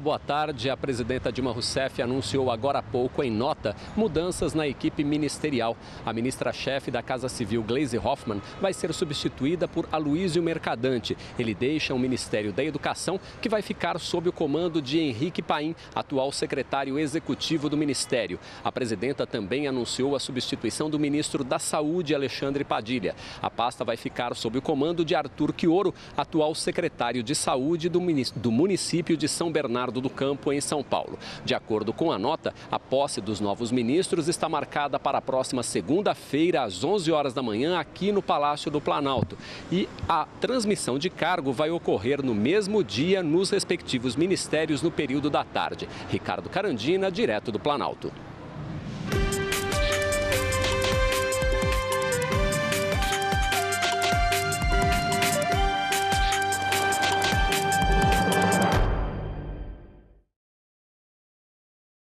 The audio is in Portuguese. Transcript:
boa tarde. A presidenta Dilma Rousseff anunciou agora há pouco, em nota, mudanças na equipe ministerial. A ministra-chefe da Casa Civil, Gleisi Hoffmann, vai ser substituída por Aloísio Mercadante. Ele deixa o Ministério da Educação, que vai ficar sob o comando de Henrique Paim, atual secretário executivo do Ministério. A presidenta também anunciou a substituição do ministro da Saúde, Alexandre Padilha. A pasta vai ficar sob o comando de Arthur Quioro, atual secretário de Saúde do município de São Bernardo do Campo, em São Paulo. De acordo com a nota, a posse dos novos ministros está marcada para a próxima segunda-feira, às 11 horas da manhã, aqui no Palácio do Planalto. E a transmissão de cargo vai ocorrer no mesmo dia nos respectivos ministérios no período da tarde. Ricardo Carandina, direto do Planalto.